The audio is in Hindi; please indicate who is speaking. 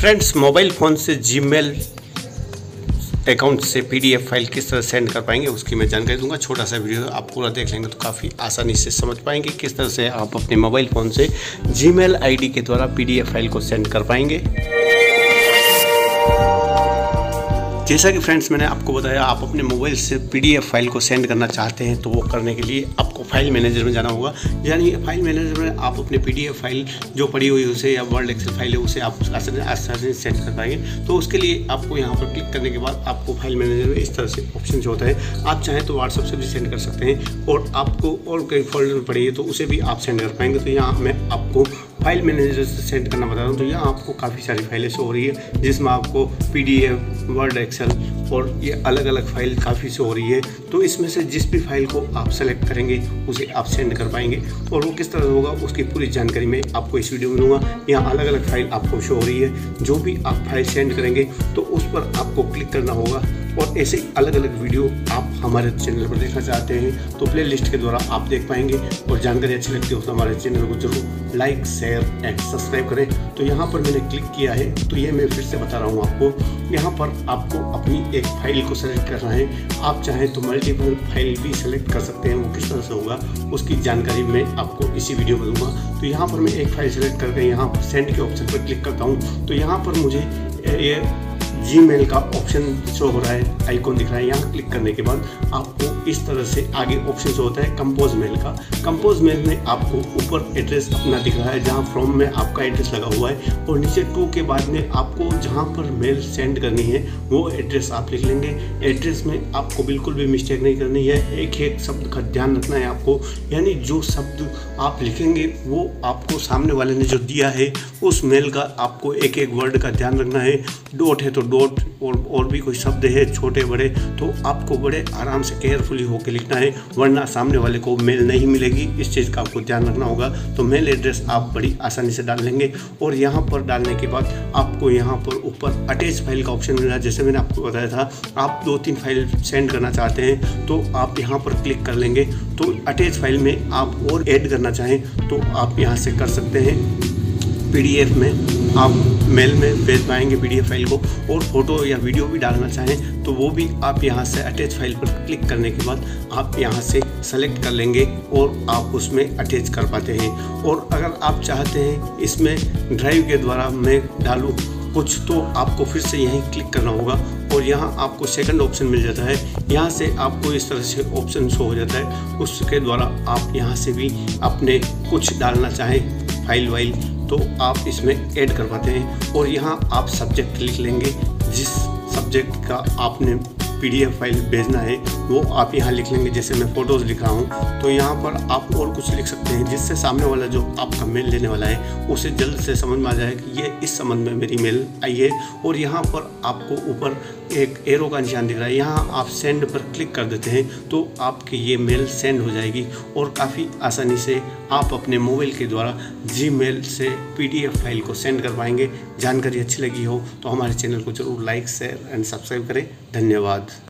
Speaker 1: फ्रेंड्स, मोबाइल फ़ोन से जीमेल अकाउंट से पीडीएफ फाइल किस तरह सेंड कर पाएंगे उसकी मैं जानकारी दूंगा। छोटा सा वीडियो आप पूरा देख लेंगे तो काफ़ी आसानी से समझ पाएंगे किस तरह से आप अपने मोबाइल फ़ोन से जीमेल आईडी के द्वारा पीडीएफ फाइल को सेंड कर पाएंगे। जैसा कि फ्रेंड्स मैंने आपको बताया, आप अपने मोबाइल से पीडीएफ फाइल को सेंड करना चाहते हैं तो वो करने के लिए आपको फाइल मैनेजर में जाना होगा। यानी फाइल मैनेजर में आप अपने पीडीएफ फाइल जो पड़ी हुई उसे या वर्ड एक्सेल फाइल है उसे आप आसानी से सेंड कर पाएंगे। तो उसके लिए आपको यहाँ पर क्लिक करने के बाद आपको फाइल मैनेजर में इस तरह से ऑप्शन जो होता है, आप चाहें तो व्हाट्सएप से भी सेंड कर सकते हैं और आपको और कहीं फोल्डर में पड़ी है तो उसे भी आप सेंड कर पाएंगे। तो यहाँ मैं आपको फाइल मैनेजर से सेंड करना बता रहा हूँ। तो यहाँ आपको काफ़ी सारी फाइलें शो हो रही है जिसमें आपको पीडीएफ, वर्ड एक्सेल और ये अलग अलग फाइल काफ़ी शो हो रही है। तो इसमें से जिस भी फाइल को आप सेलेक्ट करेंगे उसे आप सेंड कर पाएंगे और वो किस तरह होगा उसकी पूरी जानकारी मैं आपको इस वीडियो में दूंगा। यहाँ अलग अलग फाइल आपको शो हो रही है, जो भी आप फाइल सेंड करेंगे तो उस पर आपको क्लिक करना होगा। और ऐसे अलग अलग वीडियो आप हमारे चैनल पर देखना चाहते हैं तो प्लेलिस्ट के द्वारा आप देख पाएंगे। और जानकारी अच्छी लगती है तो हमारे चैनल को जरूर लाइक, शेयर एंड सब्सक्राइब करें। तो यहाँ पर मैंने क्लिक किया है तो ये मैं फिर से बता रहा हूँ आपको, यहाँ पर आपको अपनी एक फाइल को सेलेक्ट करना है। आप चाहें तो मल्टीपल फाइल भी सेलेक्ट कर सकते हैं, वो किस तरह से होगा उसकी जानकारी मैं आपको इसी वीडियो में दूंगा। तो यहाँ पर मैं एक फाइल सेलेक्ट करके यहाँ सेंड के ऑप्शन पर क्लिक करता हूँ तो यहाँ पर मुझे ये जीमेल का ऑप्शन शो हो रहा है, आइकॉन दिख रहा है। यहाँ क्लिक करने के बाद आपको इस तरह से आगे ऑप्शन शो होता है कंपोज मेल का। कंपोज मेल में आपको ऊपर एड्रेस अपना दिख रहा है जहाँ फ्रॉम में आपका एड्रेस लगा हुआ है और नीचे टू के बाद में आपको जहाँ पर मेल सेंड करनी है वो एड्रेस आप लिख लेंगे। एड्रेस में आपको बिल्कुल भी मिस्टेक नहीं करनी है, एक एक शब्द का ध्यान रखना है आपको। यानी जो शब्द आप लिखेंगे वो आपको सामने वाले ने जो दिया है उस मेल का आपको एक एक वर्ड का ध्यान रखना है। डॉट है तो डॉट और भी कोई शब्द है छोटे बड़े तो आपको बड़े आराम से केयरफुली होकर लिखना है, वरना सामने वाले को मेल नहीं मिलेगी। इस चीज़ का आपको ध्यान रखना होगा। तो मेल एड्रेस आप बड़ी आसानी से डाल लेंगे और यहाँ पर डालने के बाद आपको यहाँ पर ऊपर अटैच फाइल का ऑप्शन मिला। जैसे मैंने आपको बताया था, आप 2-3 फाइल सेंड करना चाहते हैं तो आप यहाँ पर क्लिक कर लेंगे। तो अटैच फाइल में आप और ऐड करना चाहें तो आप यहाँ से कर सकते हैं। पीडीएफ में आप मेल में भेज पाएंगे पीडीएफ फाइल को, और फोटो या वीडियो भी डालना चाहें तो वो भी आप यहाँ से अटैच फाइल पर क्लिक करने के बाद आप यहाँ से सेलेक्ट कर लेंगे और आप उसमें अटैच कर पाते हैं। और अगर आप चाहते हैं इसमें ड्राइव के द्वारा मैं डालूँ कुछ तो आपको फिर से यहीं क्लिक करना होगा और यहाँ आपको सेकंड ऑप्शन मिल जाता है। यहाँ से आपको इस तरह से ऑप्शन शो हो जाता है, उसके द्वारा आप यहाँ से भी अपने कुछ डालना चाहें फाइल वाइल तो आप इसमें ऐड कर पाते हैं। और यहाँ आप सब्जेक्ट लिख लेंगे, जिस सब्जेक्ट का आपने पीडीएफ फाइल भेजना है वो आप यहाँ लिख लेंगे। जैसे मैं फ़ोटोज़ लिख रहा हूँ तो यहाँ पर आप और कुछ लिख सकते हैं जिससे सामने वाला जो आपका मेल लेने वाला है उसे जल्द से समझ में आ जाए कि ये इस संबंध में मेरी मेल आई है। और यहाँ पर आपको ऊपर एक एरो का निशान दिख रहा है, यहाँ आप सेंड पर क्लिक कर देते हैं तो आपकी ये मेल सेंड हो जाएगी और काफ़ी आसानी से आप अपने मोबाइल के द्वारा जीमेल से पीडीएफ फाइल को सेंड कर पाएंगे। जानकारी अच्छी लगी हो तो हमारे चैनल को जरूर लाइक, शेयर एंड सब्सक्राइब करें। धन्यवाद।